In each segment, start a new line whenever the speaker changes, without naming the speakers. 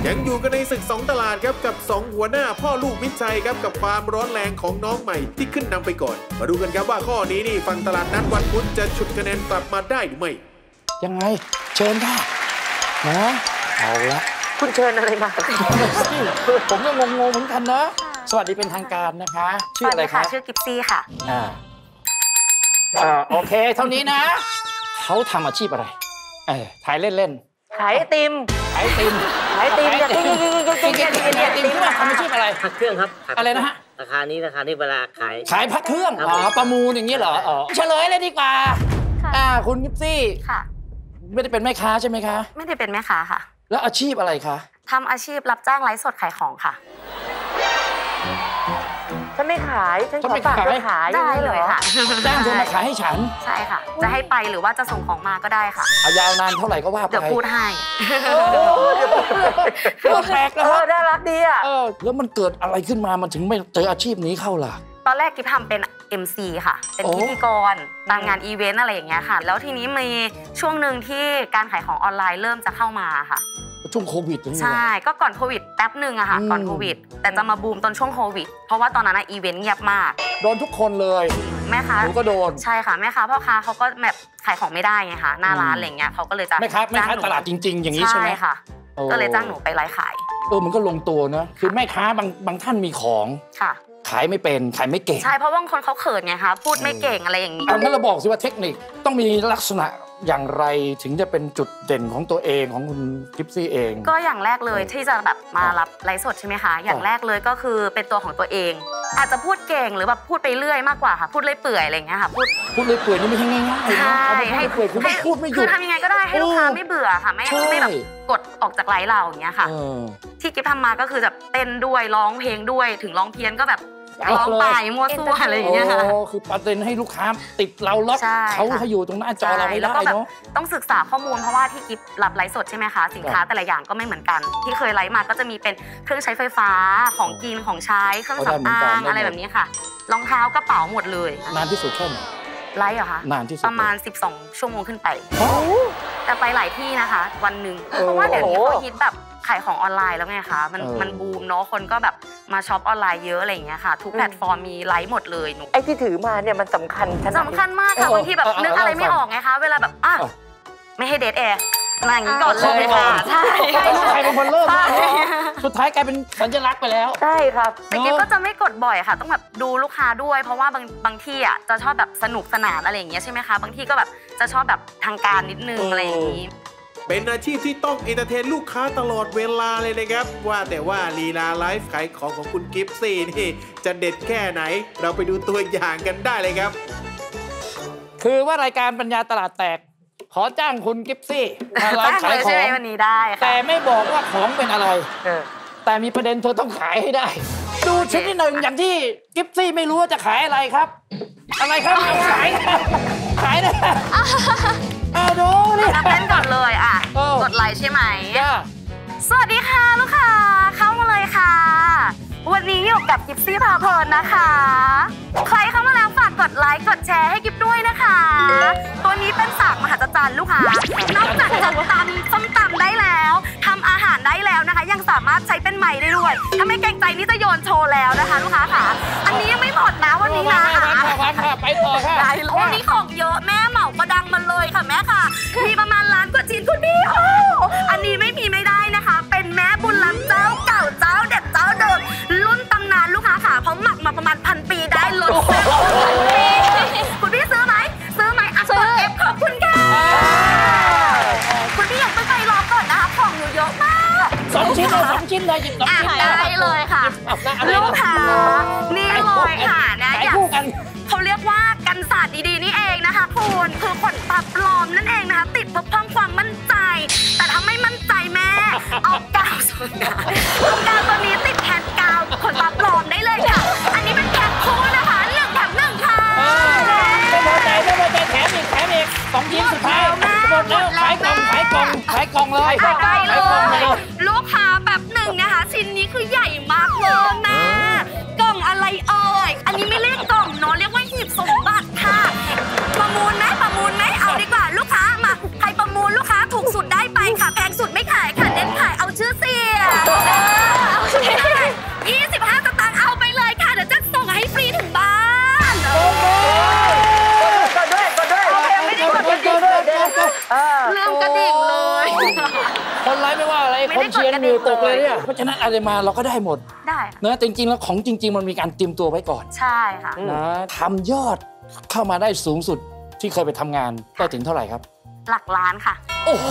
ยังอยู่กันในศึก2ตลาดครับกับ2หัวหน้าพ่อลูกมิตรชัยครับกับความร้อนแรงของน้องใหม่ที่ขึ้นนำไปก่อนมาดูกันครับว่าข้อนี้นี่ฝั่งตลาดนัดวันพุธจะฉุดคะแนนกลับมาได้หรือไม่
ยังไงเชิญค่ะนะเอาละ
คุณเชิญอะไรมา
ผมก็งงๆเหมือนกันนะสวัสดีเป็นทางการนะคะชื่ออะไรคะ
ชื่อกิฟซี่ค่ะ
โอเคเท่านี้นะเขาทำอาชีพอะไรถ่ายเล่น
ขายไอติม
ขายไอติม
อย่ากิน
ไอติมที่ว่าทำอาชีพอะไร
พักเครื่องครับ
อะไรนะฮะ
ราคานี้เวลาขาย
พักเครื่องประมูลอย่างนี้เหรอเฉลยเลยดีกว่าคุณกิฟซี่
ค่ะ
ไม่ได้เป็นแม่ค้าใช่ไหมคะ
ไม่ได้เป็นแม่ค้าค่ะ
แล้วอาชีพอะไรคะ
ทำอาชีพรับจ้างไลฟ์สดขายของค่ะ
ฉันไม่ขายฉันขอฝากไปขาย
ได้เลยค่ะ
จ้างเธอมาขายให้ฉัน
ใช่ค่ะจะให้ไปหรือว่าจะส่งของมาก็ได้ค่ะ
ยาวนานเท่าไหร่ก็ว่าไป
เดี๋ยวพูดให้
แปลกแล้ว
น่ารักดีอ่ะ
แล้วมันเกิดอะไรขึ้นมามันถึงไม่เจออาชีพนี้เข้าล่ะ
ตอนแรกกิ๊บทำเป็น MC ค่ะเป็นพิธีกรตามงานอีเวนต์อะไรอย่างเงี้ยค่ะแล้วทีนี้มีช่วงหนึ่งที่การขายของออนไลน์เริ่มจะเข้ามาค่ะ
ช่วงโควิด
ใช่ก็ก่อนโควิดแป๊บหนึ่งอะค่ะก่อนโควิดแต่จะมาบูมตอนช่วงโควิดเพราะว่าตอนนั้นอีเวนต์เงียบมาก
โดนทุกคนเลย
แม่ค้า
ก็โดน
ใช่ค่ะแม่ค้าพ่อค้าเขาก็แบบขายของไม่ได้ไงคะหน้าร้านอะไรเงี้ยเขาก็เลยจะ
แม่ค้าตลาดจริงๆอย่างนี้ใช่ไหม
ค่ะก็เลยจ้างหนูไปไลฟ์ขาย
มันก็ลงตัวนะคือแม่ค้าบางท่านมีของ
ค่ะ
ขายไม่เป็นขายไม่เก่ง
ใช่เพราะว่าบางคนเขาเขินไงคะพูดไม่เก่งอะไรอย่างนี้
งั้นเราบอกสิว่าเทคนิคต้องมีลักษณะอย่างไรถึงจะเป็นจุดเด่นของตัวเองของคุณกิฟซี่เอง
ก็อย่างแรกเลยที่จะแบบมารับไลฟ์สดใช่ไหมคะอย่างแรกเลยก็คือเป็นตัวของตัวเองอาจจะพูดเก่งหรือแบบพูดไปเรื่อยมากกว่าค่ะพูดเรื่อยเปื่อยอะไรอย่างเงี้ยค่ะ
พูดเรื่อยเปื่อยนี่ไม่ใช่ง่ายๆนะให้เปื่อยคือไม่พูดไม่หยุด
คือทำยังไงก็ได้ให้ลูกค้าไม่เบื่อค่ะไม่แบบกดออกจากไลฟ์เราอย่างเงี้ยค่ะที่กิฟทำมาก็คือจะเต้นด้วยร้องเพลงด้วยถึงร้องเพี้ยนก็แบบร้องไปมั่วซั่วอะไรอย่างเงี้ยค่ะ
คือประเด็นให้ลูกค้าติดเราล็อกเขาอยู่ตรงหน้าจอเราไม่ได้เนาะ
ต้องศึกษาข้อมูลเพราะว่าที่กิฟรับไลฟ์สดใช่ไหมคะสินค้าแต่ละอย่างก็ไม่เหมือนกันที่เคยไลฟ์มาก็จะมีเป็นเครื่องใช้ไฟฟ้าของกินของใช้เครื่องสำอางอะไรแบบนี้ค่ะรองเท้ากระเป๋าหมดเลย
นานที่สุดแค่ไหน
ไลฟ์เหรอคะ
นานที่สุด
ประมาณ12 ชั่วโมงขึ้นไปแต่ไปหลายที่นะคะวันหนึ่งเพราะว่าเดี๋ยวนี้เขาฮิตแบบขายของออนไลน์แล้วไงคะมันบูมเนาะคนก็แบบมาช็อปออนไลน์เยอะอะไรอย่างเงี้ยค่ะทุกแพลตฟอร์มมีไลฟ์หมดเลยหนู
ไอ้ที่ถือมาเนี่ยมันสำคัญ
มากค่ะบางทีแบบนึกอะไรไม่ออกไงคะเวลาแบบไม่ให้เดทแอร์มาอย่างนี้ก่อนเลยค่ะใช่
ใครเป็นคนเริ่มสุดท้ายกลายเป็นสัญลักษณ์ไปแล้ว
ใช่ครับ
แต่กิ๊บก็จะไม่กดบ่อยค่ะต้องแบบดูลูกค้าด้วยเพราะว่าบางที่จะชอบแบบสนุกสนานอะไรอย่างเงี้ยใช่ไหมคะบางที่ก็แบบจะชอบแบบทางการนิดนึงอะไรอย่างนี้
เป็นอาชีพที่ต้องเอนเตอร์เทนลูกค้าตลอดเวลาเลยนะครับว่าแต่ว่าลีลาไลฟ์ขายของคุณกิฟซี่นี่จะเด็ดแค่ไหนเราไปดูตัวอย่างกันได้เลยครับ
คือว่ารายการปัญญาตลาดแตกขอจ้างคุณกิฟซี่มาไลฟ์ขายของ
วันนี้ได้
แต่ไม่บอกว่าของเป็นอะไรแต่มีประเด็นเธอต้องขายให้ได้ดูชิ้นที่หนึ่งอย่างที่กิฟซี่ไม่รู้ว่าจะขายอะไรครับอะไรครับขายนะดูนี่
เต้นก่อนเลยกดไลค์ใช่ไหมสวัสดีค่ะลูกค้าเข้ามาเลยค่ะวันนี้อยู่กับกิฟซี่พาเพลินนะคะใครเข้ามาแล้วฝากกดไลค์กดแชร์ให้กิฟด้วยนะคะตัวนี้เป็นสากมหัศจรรย์ลูกค้านอกจากจะตำส้มตำได้แล้วทำอาหารได้แล้วนะคะยังสามารถใช้เป็นไม้ได้ด้วยถ้าไม่เกรงใจนี่จะโยนโชว์แล้วนะคะลูกค้าค่ะอันนี้ยังไม่หมดนะวันนี้นะ
ไปต่อค่ะ
วันนี้ของเยอะแม่เหมาประดังมาเลยค่ะแม่ค่ะมีประมาณล้านกว่าชิ้นคุณพี่อันนี้ไม่มีไม่ได้นะคะเป็นแม่บุญล้ำเจ้าเก่าเจ้าเด็ดเจ้าเดิมรุ่นตำนานลูกค้าค่ะเพราะหมักมาประมาณ1,000 ปีได้ลดคุณพี่ซื้อไหมซื้อเอฟขอบคุณค่ะคุณพี่อยากไปรอก่อนนะคะของหนูเยอะมาก
2 ชิ้นเลยหยิบ
ได้เลยค่ะลูกค้านี่เลยค่ะนะอยากเขาเรียกว่ากันศาสตร์ดีๆนี่เองนะคะคุณคือขนตาปลอมนั่นเองนะคะติดเพื่อเพิ่มความมั่นใจแต่ถ้าไม่มั่นใจแม่เอากาวส่วนกาวตัวนี้ติดแทนกาวขนตาปลอมได้เลยค่ะอันนี้เป็นแพ็คคู่นะคะ1 แถม 1ค่ะ
ไม่พอใจแถมอีก2 ชิ้นสุดท้ายหมดแล้วขายกล่องเลย
ใกล้เลยลูกค้าแบบ1นะคะชิ้นนี้คือใหญ่มากเลยแม่กล่องอะไรเอ่ยอันนี้ไม่เรียกกล่องเนาะเรียกว่าหีบสมบัติค่ะประมูลไหมเอาดีกว่าลูกค้ามาใครประมูลลูกค้าถูกสุดได้ไปค่ะแพงสุดไม่ขายค่ะเน้นขายเอาชื่อเสียงระดิ่งเลย
คนไลฟ์ไม่ว่าอะไร
ไม่
ค
ได้
นเชียร์
กดกระ
เห
ดิ่
นื่
ง
อยตกเลย
เลย
เนี่ยเพราะฉะนั้นอะไรมาเราก็ได้หมด
ได้
นะแต่จริงๆแล้วของจริง ๆ มันมีการเตรียมตัวไว้ก่อน
ใช่ค่ะ
นะทำยอดเข้ามาได้สูงสุดที่เคยไปทำงานได้ถึงเท่าไหร่ครับ
หลักล้านค่ะ
โอ้โห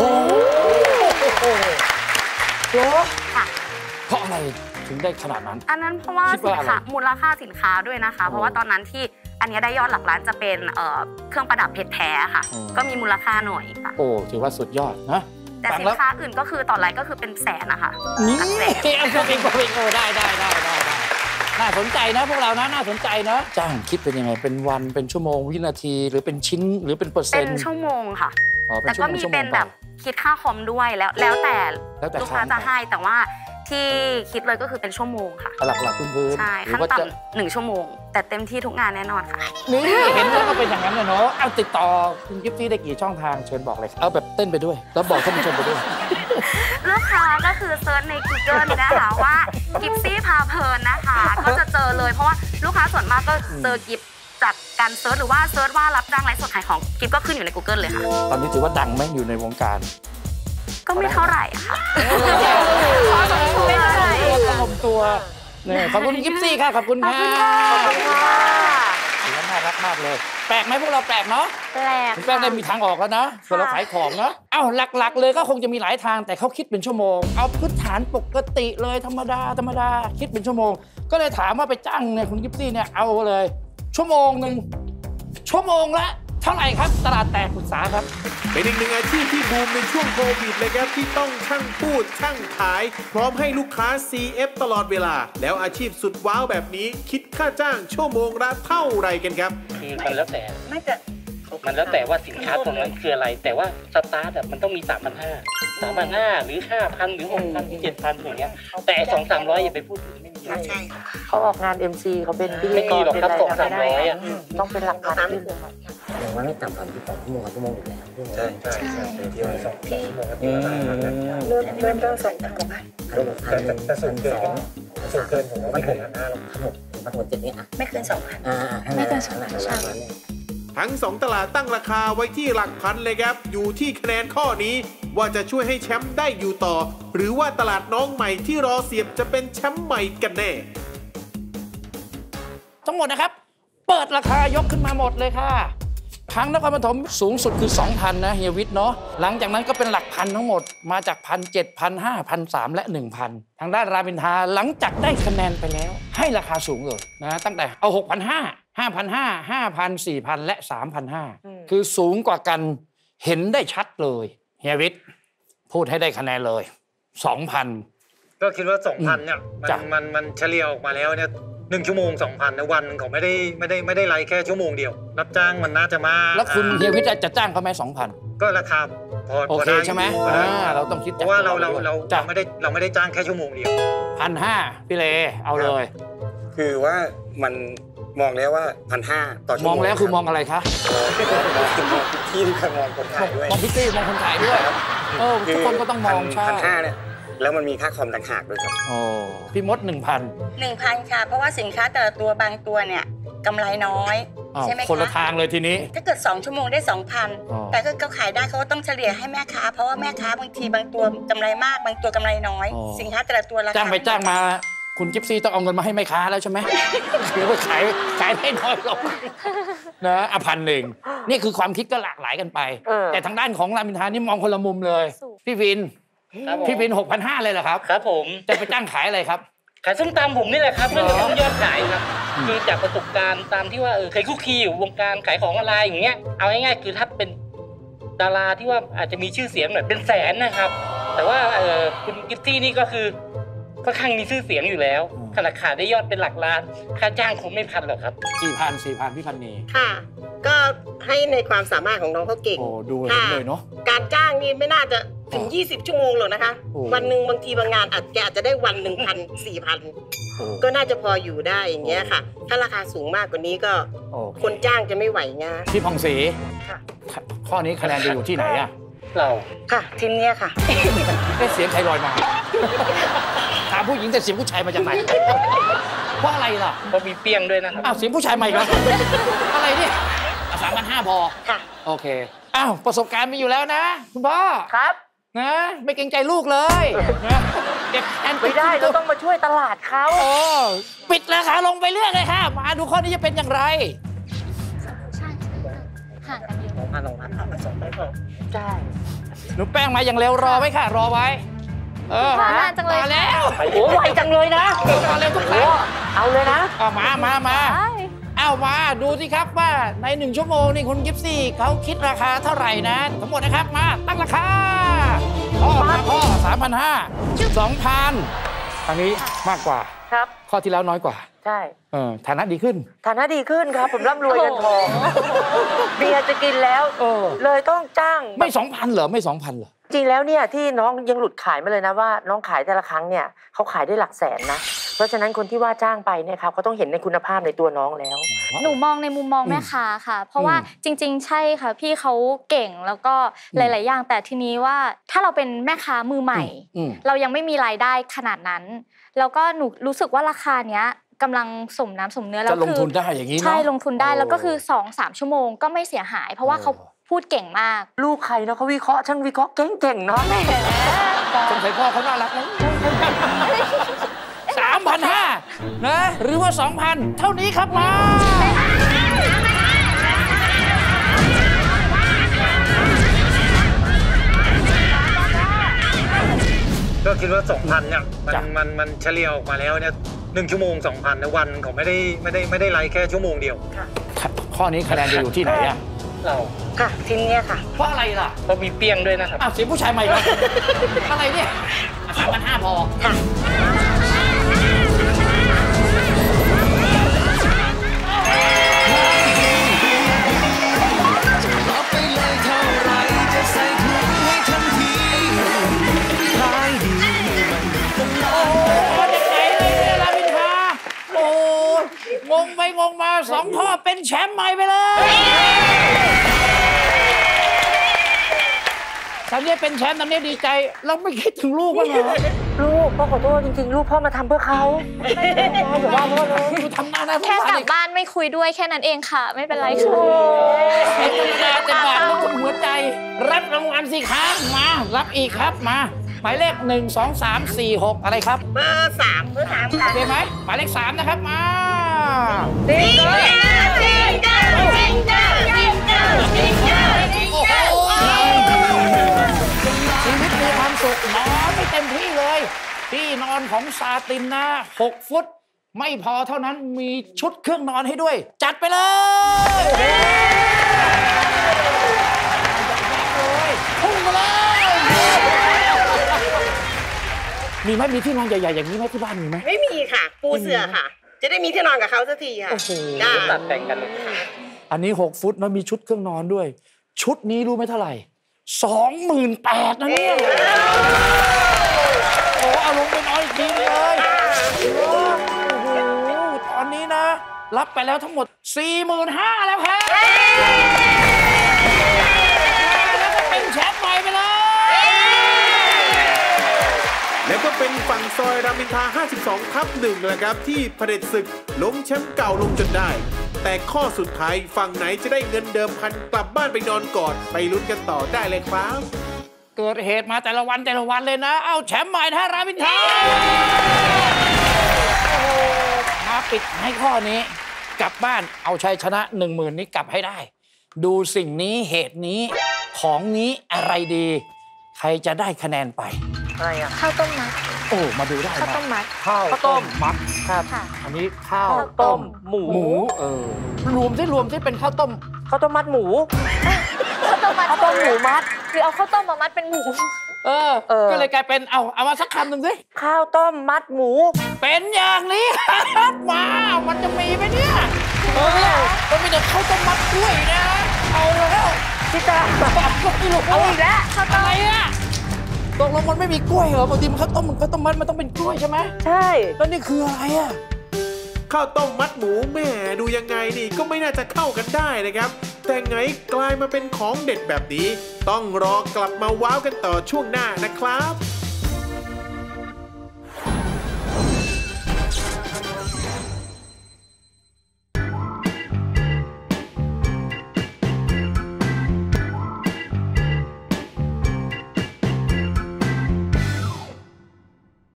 เหรอ
ค่ะ
เพราะอะไรถึงได้ขนาดนั้น
อันนั้นเพราะว่า
คิด
สิ
ว่าน อะไร
ค้ามูลค่าสินค้าด้วยนะคะ เพราะว่าตอนนั้นที่อันนี้ได้ยอดหลักล้านจะเป็นเครื่องประดับเพชรแท้ค่ะ ก็มีมูลค่าหน่อยค่ะ
โอ้ถือว่าสุดยอดนะ
แต่
ฟัง
สิน
แล้ว
ค้าอื่นก็คือต่อไลน์ก็คือเป็นแสนนะคะ
นี่
หลักแสน
เอาตัวเองได้น่าสนใจนะพวกเรานะน่าสนใจนะจ้างคิดเป็นยังไงเป็นวันเป็นชั่วโมงวินาทีหรือเป็นชิ้นหรือเป็นเปอร์เซ็
เป็น น
ต์
ชั่วโมงค่ะ
อ๋อเป็
แต่
นชั่ว
ก็
โมง
มี
ชั่วโม
เป็
ง
น
ไป
แบบคิดค่าคอมด้วยแล้วแต่
แล้วแต่
ลูกค้า
ครั้ง
จะให้แต่ว่าที่คิดเลยก็คือเป็นชั่วโมงค่ะ
หลักๆพื้นๆ
ใช่
หรื
ขั้น
ว่าจะ
ต่ำ1 ชั่วโมง แต่เต็มที่ทุกงานแน่นอนค่ะ
นี่เห็นแล้วก็เป็นอย่างนั้นเลยเนาะเอาติดต่อคุณกิฟตี้ได้กี่ช่องทางเชิญบอกเลยครับเอาแบบเต้นไปด้วยแล้วบอกท่านผู้ชมไปด้วย
ลูกค้าก็คือเซิร์ชใน Google นะคะว่ากิฟซี่พาเพลินนะคะ ก็จะเจอเลยเพราะว่าลูกค้าส่วนมากก็เจอกิฟจากการเซิร์ชหรือว่าเซิร์ชว่ารับจ้างไลฟ์สดขายของกิฟก็ขึ้นอยู่ใน Google เลยค่ะ
ตอนนี้ถือว่าดังไหมอยู่ในวงการ
ก็ไม่เท่าไหร่อะค่ะไม่เท่าไหร่
ขอบตัวเนี่ยขอบคุณกิฟซี่ค่ะขอบคุณค่ะน่ารักมากเลยแปลกไหมพวกเราแปลกเนาะ
แปลก
แปลกได้มีทางออกแล้วนะส่วนเราขายของเนาะเอ้าหลักๆเลยก็คงจะมีหลายทางแต่เขาคิดเป็นชั่วโมงเอาพื้นฐานปกติเลยธรรมดาคิดเป็นชั่วโมงก็เลยถามว่าไปจ้างเนี่ยคุณกิฟซี่เนี่ยเอาเลยชั่วโมงนึงชั่วโมงละเท่าไหร่ครับตลาดแตกปรึกษาครับ
เป็นอีกหนึ่งอาชีพที่บูมในช่วงโควิดเลยครับที่ต้องช่างพูดช่างขาย พร้อมให้ลูกค้า CF ตลอดเวลา แล้วอาชีพสุดว้าวแบบนี้คิดค่าจ้างชั่วโมงละเท่าไหร่กันครับ
คือมันแล้วแต่มันแล้วแต่ว่าสินค้าตรงนั้นคืออะไร แต่ว่าสตาร์ทมันต้องมี 3,500 หรือ 5,000 หรือ 6,000 หรือ 7,000 อย่างเงี้ยแต่200-300อย่าไปพูดถึงไม่มีเลย
เขาออกงาน MC เขาเป็นพิธี
ไม่
ก
มี
ร
หรอก
เป็น
ครับ
อะไร
200-300อ่ะ
ต้องเป็นหลักพันขึ้น
อย่างว่าไม่ต่ำกว่า2 ชั่วโมงอยู่แล้วใช่ที่ว่า2 ชั่วโมงเริ่มต้น2,000แต่สูงเกินผมว่าไม่เกิน5,000หรอกครับผมบางคน7นี้อ่ะไม่เกิน 2,000ไม่เกิน 2,000ใช่
ทั้ง 2 ตลาดตั้งราคาไว้ที่หลักพันเลยครับ อยู่ที่คะแนนข้อนี้ว่าจะช่วยให้แชมป์ได้อยู่ต่อ หรือว่าตลาดน้องใหม่ที่รอเสียบจะเป็นแชมป์ใหม่กันแน่
ทั้งหมดนะครับเปิดราคายกขึ้นมาหมดเลยค่ะครั้งนครปฐมสูงสุดคือ 2,000 นะเฮียวิทย์เนาะหลังจากนั้นก็เป็นหลักพันทั้งหมดมาจาก 1,700 1,500 1,300 และ 1,000 ทางด้านรามอินทราหลังจากได้คะแนนไปแล้ว ให้ราคาสูงเลยนะตั้งแต่เอา 6,500 5,500 5,000 4,000 และ 3,500 คือสูงกว่ากันเห็นได้ชัดเลยเฮียวิทย์พูดให้ได้คะแนนเลย 2,000
ก็คิดว่า 2,000 เนี่ยมันเฉลี่ยออกมาแล้วเนี่ย1 ชั่วโมง 2,000ในวันเขาไม่ได้ไลฟ์แค่ชั่วโมงเดียวรับจ้างมันน่าจะมา
แล้วคุณเฮียวิทย์จะจ้างเขาไหม 2,000
ก็ราคาพอ
โอเคใช่ไหมเราต้องคิด
เพราะว่าเรา
จ้ะ
ไม่ได้จ้างแค่ชั่วโมงเดียว
1,500 พี่เลเอาเลย
คือว่ามันมองแล้วว่า 1,500 ต่อชั่ว
ม
โม
อง งแล้วคือมองอะไรคะ
ที่มองคนขายด้วย
มองพิตตี้มองคนขายด้วยทุกคนก็ต้องมองใช่
1,500 เนี่ยแล้วมันมีค่าคอมต่างหากด้วยครับ
โอ้พี่มด 1,000
1,000 ค่ะ เพราะว่าสินค้าแต่ละตัวบางตัวเนี่ยกำไรน้อยใช่ไหมคะ
คนละทางเลยทีนี้
ถ้าเกิด2 ชั่วโมงได้ 2,000 แต่ถ้าเขาขายได้เขาก็ต้องเฉลี่ยให้แม่ค้าเพราะว่าแม่ค้าบางทีบางตัวกำไรมากบางตัวกำไรน้อย สินค้าแต่ละตัวราคา
จ้างไปจ้างมาคุณจิ๊บซี่ต้องเอาเงินมาให้แม่ค้าแล้วใช่ไหมหรือว่าขายได้น้อยลงนะ1,000นี่คือความคิดก็หลากหลายกันไป แต่ทางด้านของรามอินทรานี่มองคนละมุมเลยพี่วิน 6,500 เลยเหรอครับ
ครับผม
จะไปจ้างขายอะไรครับ
ขายส้มตำผมนี่แหละครับเพื่อเพิ่มยอดขายครับคือจากประสบการณ์ตามที่ว่าเคยคุกคีอยู่วงการขายของออนไลน์อย่างเงี้ยเอาง่ายๆคือถ้าเป็นดาราที่ว่าอาจจะมีชื่อเสียงหน่อยเป็นแสนนะครับ แต่ว่าคุณกิฟตี้นี่ก็คือค่อนข้างมีชื่อเสียงอยู่แล้วขนาดขายได้ยอดเป็นหลักล้านค่าจ้างคงไม่พันหรอกครับ
4,000 พี่พันนี
ค่ะ ก็ให้ในความสามารถของน้องเขาเก่ง
โอ้ดูเห็นเลยเนาะ
การจ้างนี่ไม่น่าจะถึง 20 ชั่วโมงหรอกนะคะ
โอ้
วันหนึ่งบางทีบางงานอาจจะได้วัน 1,000-4,000 ก็น่าจะพออยู่ได้อย่างเงี้ยค่ะ ถ้าราคาสูงมากกว่านี้ก็
โอเค
คนจ้างจะไม่ไหวงา
พี่พองศรี
ค่ะ
ข้อนี้คะแนนจะอยู่ที่ไหนอะ
เรา
ค่ะทีมเนี้ยค่ะ
ได้เสียงใครลอยมาถามผู้หญิงแต่เสียงผู้ชายมาจากไหนเพราะอะไรล่ะ
ก็มีเปี้ยงด้วยนะครับ
อ้าวเสียงผู้ชายมาอีกแล้วอะไรเนี่ย3,500 พอ
ค่ะ
โอเคอ้าวประสบการณ์มีอยู่แล้วนะคุณพ่อ
ครับ
นะไม่เกรงใจลูกเลยนะเก็บแอน
ไม่ได้เราต้องมาช่วยตลาดเขา
โอ้ปิดราคาลงไปเรื่อยเลยค่ะมาดูข้อนี้จะเป็นอย่างไร
ใช่ห่างกันเยอะ
ใช่
หนูแป้งมาอย่างเร็วรอไว้ค่ะรอไว้
นานจังเลย
มาแล้ว
โอ้ไวจังเลยนะ
มาเร็วทุกครั้ง
เอาเลยนะ
มาเอามาดูสิครับว่าใน1 ชั่วโมงนี่คุณกิฟซี่เขาคิดราคาเท่าไหร่นะทั้งหมดนะครับมาตั้งราคาพ่อ 3,500 2,000 อันนี้มากกว่า
ครับ
ข้อที่แล้วน้อยกว่า
ใช่
ฐานะดีขึ้น
ครับผมร่ำรวยเงินทองเบียร์จะกินแล้วเลยต้องจ้าง
ไม่ 2,000 เหรอไม่ 2,000 เหรอ
จริงแล้วเนี่ยที่น้องยังหลุดขายมาเลยนะว่าน้องขายแต่ละครั้งเนี่ยเขาขายได้หลักแสนนะเพราะฉะนั้นคนที่ว่าจ้างไปเนี่ยครับเขาต้องเห็นในคุณภาพในตัวน้องแล้ว
หนูมองในมุมมองแม่ค้าค่ะเพราะว่าจริงๆใช่ค่ะพี่เขาเก่งแล้วก็หลายๆอย่างแต่ทีนี้ว่าถ้าเราเป็นแม่ค้ามือใหม่เรายังไม่มีรายได้ขนาดนั้นแล้วก็หนูรู้สึกว่าราคาเนี้ยกำลังสมน้ำสมเนื้อแล้ว
จะลงทุนได้อย่างนี้
ใช่ลงทุนได้แล้วก็คือ 2-3 ชั่วโมงก็ไม่เสียหายเพราะว่าเขาพูดเก่งมาก
ลูกใครนะเขาวิเคราะห์ช่างวิเคราะห์เก่งๆเนาะ
สงสัยพ่อเขาน่ารักนะ3,500 นะหรือว่า 2,000 เท่านี้ครับมา
ก็คิดว่า 2,000 เนี่ยมันเฉลี่ยออกมาแล้วเนี่ย1 ชั่วโมง 2,000 นะวันเขาไม่ได้ไลฟ์แค่ชั่วโมงเดียว
ข้อนี้คะแนนจะอยู่ที่ไหนอะ
เราค่ะทีนี้ค่ะ
เพราะอะไรล่ะ
เพราะมีเปี้ยงด้วยนะครับ
เสียงผู้ชายใหม่แล้วอะไรเนี่ย3,500 พอค่ะงงไปงงมา2 ท่อเป็นแชมป์ใหม่ไปเลยตอนนี้เป็นแชมป์ตอนนี้ดีใจเราไม่คิดถึงลูกบ้างเหรอ
ลูกพ่อขอโทษจริงๆลูกพ่อมาทำเพื่อเขาอย่าว่าพ่อเลย
ดูทำหน้าได้
แค่กลับบ้านไม่คุยด้วยแค่นั้นเองค่ะไม่เป็นไรค่ะ
เป็นธรรมดาแต่บาทแล้วหัวใจรับรางวัลสิครับมารับอีกครับมาหมายเลข1 2 3 4 6อะไรครับ
เบอร์ 3ค่ะ
โอเคไหมหมายเลข3นะครับมา
ซิงเกิล
ชีวิตมีความสุขนอนไม่เต็มที่เลยที่นอนของซาตินนะ6 ฟุตไม่พอเท่านั้นมีชุดเครื่องนอนให้ด้วยจัดไปเลยพุ่งมาเลยมีไหมมีที่นอนใหญ่ๆอย่างนี้ไหมที่บ้านมีไหม
ไม่มีค่ะปูเสื่อค่ะจะได้มีที่นอนกับเขาสักทีค่ะ
ตัดแต่งกันเลย
อันนี้6 ฟุตแล้วมีชุดเครื่องนอนด้วยชุดนี้รู้ไหมเท่าไหร่28,000นะเนี่ยโอ้เอาลงไปนอนอีกทีเลยโอ้โหตอนนี้นะรับไปแล้วทั้งหมด45,000แล้วครับแล้วก็เป็นแชมป์ใหม่ไปเลย
แล้วก็เป็นฝั่งซอยรามอินทรา 52/1 นะครับที่เผด็จศึกล้มแชมป์เก่าลงจนได้แต่ข้อสุดท้ายฝั่งไหนจะได้เงินเดิมพันกลับบ้านไปนอนกอดไปลุ้นกันต่อได้เลยครับ
เกิดเหตุมาแต่ละวันเลยนะเอาแชมป์ใหม่นะรามอินทราโอ้โหมาปิดให้ข้อนี้กลับบ้านเอาชัยชนะ 10,000 นี้กลับให้ได้ดูสิ่งนี้เหตุนี้ของนี้อะไรดีใครจะได้คะแนนไป
อะไรอ่ะ
ข้าวต้มมัด
โอ้มาดูได้
ข้าวต้มมัด
ข้าวต้มมัดครับอันนี้ข้าวต้มหมูรวมที่เป็นข้าวต้ม
มัดหมู
ข้าวต้ม
หมูมัด
คือเอาข้าวต้มมามัดเป็นหมู
ก็เลยกลายเป็นเอามาสักคำหนึ่งสิ
ข้าวต้มมัดหมู
เป็นอย่างนี้ครับมามันจะมีไหมเนี่ยมันมีแต่ข้าวต้มมัดกล้วยนะเอาแล้ว
พี่ตา
ไม่รู้
เอาอีกแล้ว
ข้าวต้มอะไรอ่ะตกลงมันไม่มีกล้วยเหรอบางทีมันข้าวต้มมัดมันต้องเป็นกล้วยใช่ไหม
ใช่
แล้วนี่คืออะไรอ่ะ
ข้าวต้มมัดหมูแม่ดูยังไงนี่ก็ไม่น่าจะเข้ากันได้นะครับแต่ไงกลายมาเป็นของเด็ดแบบนี้ต้องรอกลับมาว้าวกันต่อช่วงหน้านะครับ